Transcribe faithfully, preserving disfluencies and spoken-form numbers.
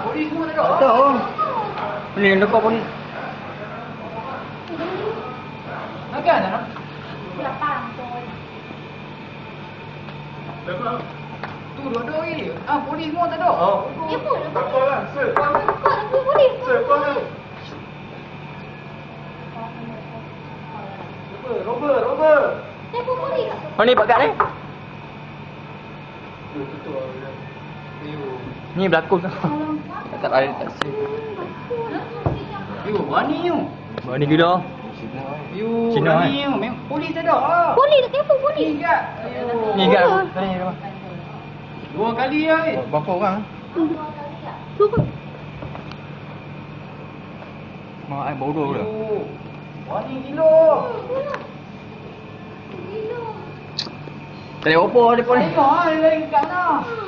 polis semua tak ada. Tahu. Ni lekop ni. Makan tak? Lapang pun. Tu dua-dua lagi. Ah, polis semua tak ada. Oh. Ya pun. Tak apa lah. Sir. Kau nak pergi polis. Sir, kau nak. Robert, Robert. Saya pun polis. Oh ni pakat ni. Betul lah. Ni berlakon tu. Tak ada taksi. You, berani you. Berani gila. You, Cina, berani you. Memang polis tak ada. Ah. Polis tak telefon polis. Ni kat. Ayo. Ni kat tanya apa? Dua kali lah. eh. Berapa orang? Dua. Mak ai bodoh dah. You, berani gila. Tak ada apa telefon ni. Tengok ah, dia lain kat mana.